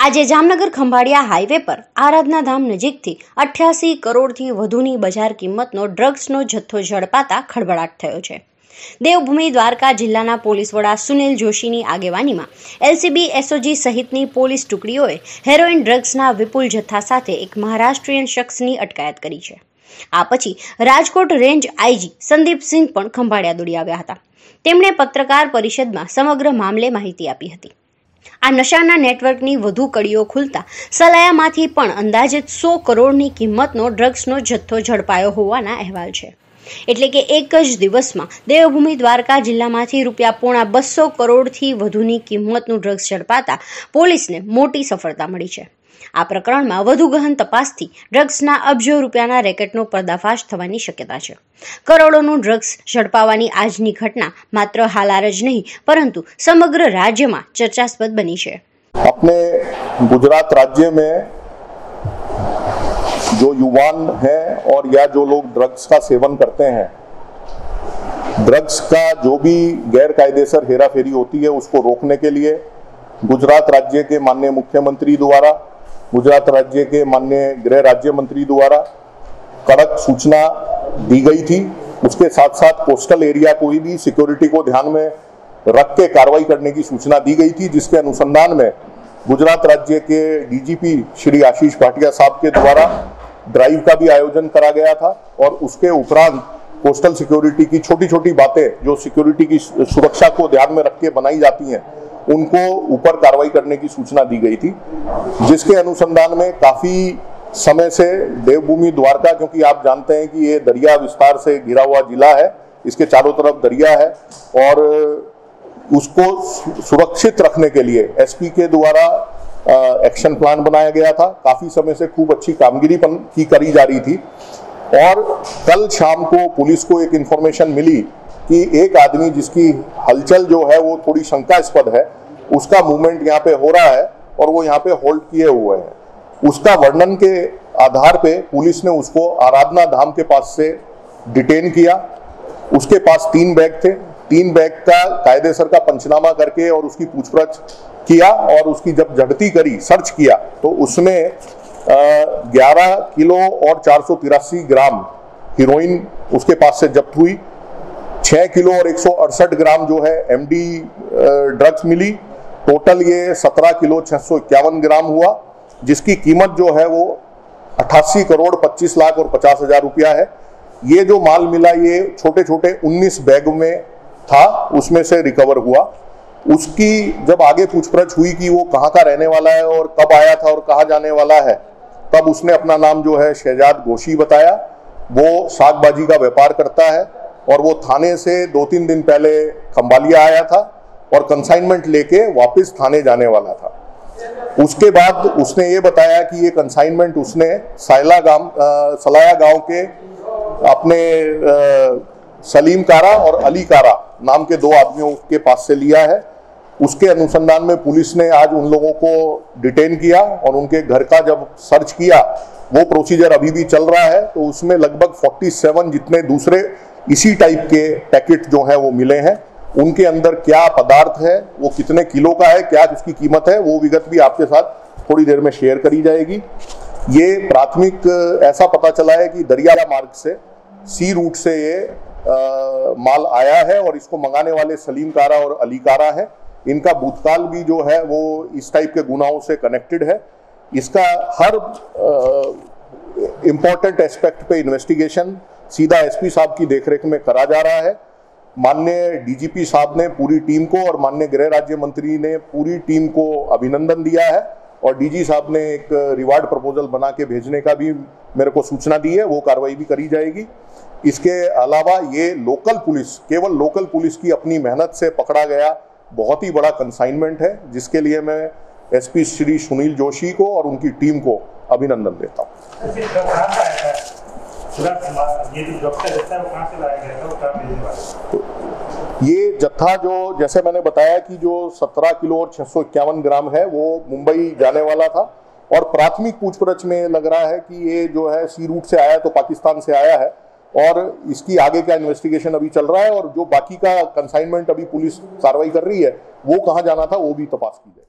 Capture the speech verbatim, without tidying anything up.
આજે જામનગર ખંભાળિયા હાઈવે પર આરાધનાધામ નજીકથી અઠ્યાસી કરોડથી વધુની બજાર કિંમતનો ડ્રગ્સનો જથ્થો ઝડપાતા ખળભળાટ થયો છે। દેવભૂમિ દ્વારકા જિલ્લાના પોલીસ વડા સુનિલ જોશીની આગેવાનીમાં એલસીબી એસઓજી સહિતની પોલીસ ટુકડીઓએ હેરોઇન ડ્રગ્સના વિપુલ જથ્થા સાથે એક મહારાષ્ટ્રીયન શખ્સની અટકાયત કરી છે। આ પછી રાજકોટ રેન્જ આઈજી સંદીપસિંહ પણ ખંભાળિયા દોડી આવ્યા હતા। તેમણે પત્રકાર પરિષદમાં સમગ્ર મામલે માહિતી આપી હતી। આ નશાના નેટવર્કની વધુ કડીઓ ખુલતા સલાયામાંથી પણ અંદાજિત સો કરોડની કિંમતનો ડ્રગ્સનો જથ્થો ઝડપાયો હોવાના અહેવાલ છે। એટલે કે એક જ દિવસમાં દેવભૂમિ દ્વારકા જિલ્લામાંથી રૂપિયા પોણા બસો કરોડથી વધુની કિંમતનું ડ્રગ્સ ઝડપાતા પોલીસને મોટી સફળતા મળી છે। આ પ્રકરણમાં વધુ ગહન તપાસથી ડ્રગ્સના અબજો રૂપિયાના રેકેટનો પર્દાફાશ થવાની શક્યતા છે। કરોડોનું ડ્રગ્સ ઝડપાવાની આજની ઘટના માત્ર હાલાર જ નહીં પરંતુ સમગ્ર રાજ્યમાં ચર્ચાસ્પદ બની છે। अपने गुजरात राज्य में जो युवान हैं और या जो लोग ड्रग्स का सेवन करते हैं, ड्रग्स का जो भी गैर कायदेसर हेरा फेरी होती है उसको रोकने के लिए गुजरात राज्य के माननीय मुख्यमंत्री द्वारा, गुजरात राज्य के माननीय गृह राज्य मंत्री द्वारा कड़क सूचना दी गई थी। उसके साथ साथ कोस्टल एरिया को भी सिक्योरिटी को ध्यान में रख के कार्रवाई करने की सूचना दी गई थी, जिसके अनुसंधान में गुजरात राज्य के डीजीपी श्री आशीष भाटिया साहब के द्वारा ड्राइव का भी आयोजन करा गया था और उसके उपरांत कोस्टल सिक्योरिटी की छोटी छोटी बातें जो सिक्योरिटी की सुरक्षा को ध्यान में रख के बनाई जाती हैं उनको ऊपर कार्रवाई करने की सूचना दी गई थी, जिसके अनुसंधान में काफी समय से देवभूमि द्वारका, क्योंकि आप जानते हैं कि ये दरिया विस्तार से घिरा हुआ जिला है, इसके चारों तरफ दरिया है और उसको सुरक्षित रखने के लिए एसपी के द्वारा एक्शन प्लान बनाया गया था। काफी समय से खूब अच्छी कामगिरी की करी जा रही थी और कल शाम को पुलिस को एक इंफॉर्मेशन मिली कि एक आदमी जिसकी हलचल जो है वो थोड़ी शंकास्पद है, उसका मूवमेंट यहाँ पे हो रहा है और वो यहाँ पे होल्ड किए हुए हैं। उसका वर्णन के आधार पे पुलिस ने उसको आराधना धाम के पास से डिटेन किया। उसके पास तीन बैग थे, तीन बैग का कायदेसर का पंचनामा करके और उसकी पूछपरछ किया और उसकी जब झड़ती करी, सर्च किया तो उसमें ग्यारह किलो और चार सौ तिरासी ग्राम हीरोइन उसके पास से जब्त हुई। छह किलो और एक सौ अड़सठ ग्राम जो है एमडी ड्रग्स मिली। टोटल ये सत्रह किलो छह सौ इक्यावन ग्राम हुआ, जिसकी कीमत जो है वो अट्ठासी करोड़ पच्चीस लाख और पचास हजार रुपया है। ये जो माल मिला ये छोटे छोटे उन्नीस बैग में था, उसमें से रिकवर हुआ। उसकी जब आगे पूछपरछ हुई कि वो कहाँ का रहने वाला है और कब आया था और कहाँ जाने वाला है, तब उसने अपना नाम जो है शहजाद गोशी बताया। वो सागबाजी का व्यापार करता है और वो थाने से दो तीन दिन पहले खंभालिया आया था और कंसाइनमेंट लेके वापस थाने जाने वाला था। उसके बाद उसने ये बताया कि ये कंसाइनमेंट उसने सायला गांव सलाया गांव के अपने आ, सलीम कारा और अली कारा नाम के दो आदमियों के पास से लिया है। उसके अनुसंधान में पुलिस ने आज उन लोगों को डिटेन किया और उनके घर का जब सर्च किया, वो प्रोसीजर अभी भी चल रहा है, तो उसमें लगभग सैंतालीस जितने दूसरे इसी टाइप के पैकेट जो हैं वो मिले हैं। उनके अंदर क्या पदार्थ है, वो कितने किलो का है, क्या उसकी कीमत है, वो विगत भी आपके साथ थोड़ी देर में शेयर करी जाएगी। ये प्राथमिक ऐसा पता चला है कि दरिया मार्ग से सी रूट से ये आ, माल आया है और इसको मंगाने वाले सलीम कारा और अली कारा है। इनका भूतकाल भी जो है वो इस टाइप के गुनाहों से कनेक्टेड है। इसका हर इंपॉर्टेंट एस्पेक्ट पे इन्वेस्टिगेशन सीधा एसपी साहब की देखरेख में करा जा रहा है। माननीय डीजीपी साहब ने पूरी टीम को और माननीय गृह राज्य मंत्री ने पूरी टीम को अभिनंदन दिया है और डीजी साहब ने एक रिवार्ड प्रपोजल बना के भेजने का भी मेरे को सूचना दी है, वो कार्रवाई भी करी जाएगी। इसके अलावा ये लोकल पुलिस, केवल लोकल पुलिस की अपनी मेहनत से पकड़ा गया बहुत ही बड़ा कंसाइनमेंट है, जिसके लिए मैं एसपी श्री सुनील जोशी को और उनकी टीम को अभिनंदन देता हूँ। ये जत्था जो जैसे मैंने बताया कि जो सत्रह किलो और छह सौ इक्यावन ग्राम है वो मुंबई जाने वाला था और प्राथमिक पूछपरछ में लग रहा है कि ये जो है सी रूट से आया तो पाकिस्तान से आया है और इसकी आगे का इन्वेस्टिगेशन अभी चल रहा है और जो बाकी का कंसाइनमेंट अभी पुलिस कार्रवाई कर रही है वो कहाँ जाना था वो भी तपास की जाए।